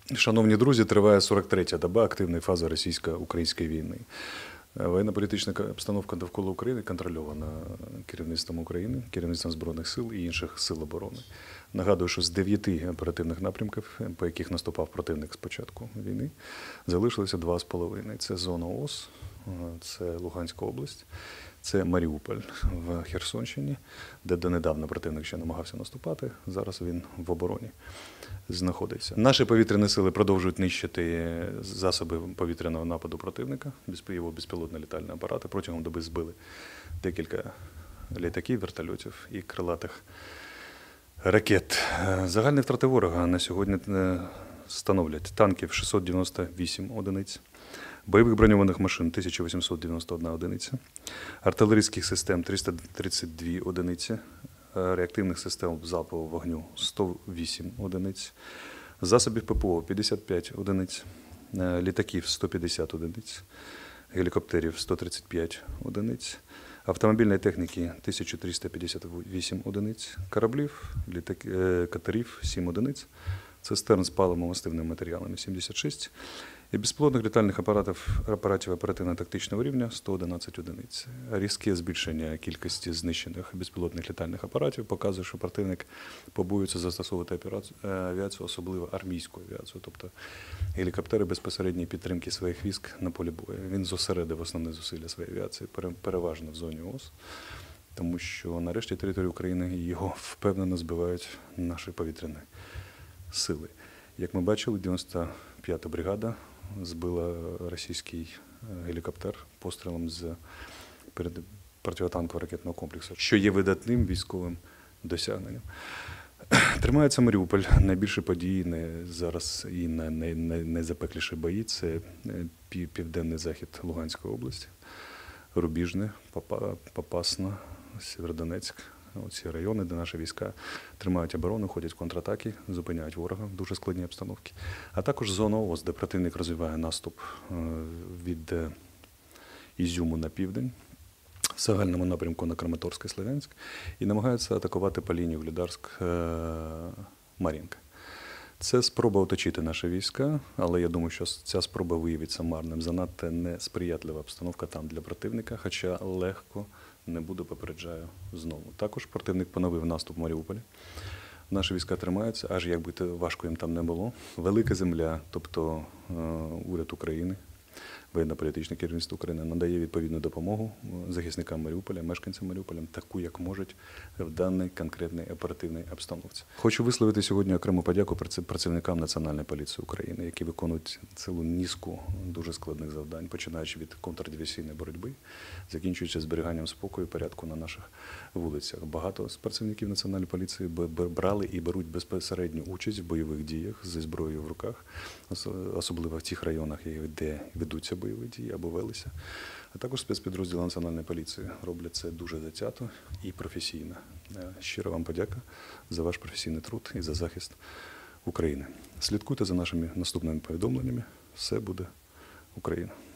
Шановні друзі, триває 43-я доба активної фази російсько-української війни. Воєнно-політична обстановка довкола України контрольована керівництвом України, керівництвом Збройних сил і інших сил оборони. Нагадую, що з 9 оперативних напрямків, по яких наступав противник з початку війни, залишилося 2,5. Це зона ООС, це Луганська область, це Маріуполь в Херсонщині, де донедавна противник ще намагався наступати. Зараз він в обороні знаходиться. Наші повітряні сили продовжують нищити засоби повітряного нападу противника, його безпілотні літальні апарати. Протягом доби збили декілька літаків, вертольотів і крилатих ракет. Загальні втрати ворога на сьогодні становлять танків 698 одиниць, бойових броньованих машин 1891 одиниця, артилерійських систем 332 одиниці, реактивних систем залпового вогню 108 одиниць, засобів ППО 55 одиниць, літаків 150 одиниць, гелікоптерів 135 одиниць, автомобільної техніки 1358 одиниць, кораблів, катерів 7 одиниць, цистерн з паливно-мастивними матеріалами 76 і безпілотних літальних апаратів оперативно-тактичного рівня 111 одиниць. Різке збільшення кількості знищених безпілотних літальних апаратів показує, що противник побоюється застосовувати авіацію, особливо армійську авіацію, тобто гелікоптери безпосередньої підтримки своїх військ на полі бою. Він зосередив основні зусилля своєї авіації переважно в зоні ООС, тому що нарешті територію України його впевнено збивають наші повітряні сили. Як ми бачили, 95-та бригада збила російський гелікоптер пострілом з протитанкового ракетного комплексу, що є видатним військовим досягненням. Тримається Маріуполь. Найбільші події зараз і найзапекліші бої – це південний захід Луганської області, Рубіжне, Попасна, Сєвєродонецьк. Ці райони, де наші війська тримають оборону, ходять в контратаки, зупиняють ворога в дуже складній обстановці. А також зона ООС, де противник розвиває наступ від Ізюму на південь, в загальному напрямку на Краматорськ і Слов'янськ, і намагається атакувати по лінії Угледарськ-Мар'їнка. Це спроба оточити наші війська, але я думаю, що ця спроба виявиться марним. Занадто несприятлива обстановка там для противника, хоча легко не буду, попереджаю знову. Також противник поновив наступ в Маріуполі. Наші війська тримаються, аж як би важко їм там не було. Велика земля, тобто уряд України, воєнно-політичне керівництво України надає відповідну допомогу захисникам Маріуполя, мешканцям Маріуполя, таку, як можуть в даній конкретній оперативній обстановці. Хочу висловити сьогодні окрему подяку працівникам Національної поліції України, які виконують цілу низку дуже складних завдань, починаючи від контрдиверсійної боротьби, закінчуючи зберіганням спокою і порядку на наших вулицях. Багато з працівників Національної поліції брали і беруть безпосередню участь в бойових діях зі зброєю в руках, особливо в тих районах, де ведуться бойові дії або велися. А також спецпідрозділи Національної поліції роблять це дуже затято і професійно. Щиро вам подяка за ваш професійний труд і за захист України. Слідкуйте за нашими наступними повідомленнями. Все буде Україна.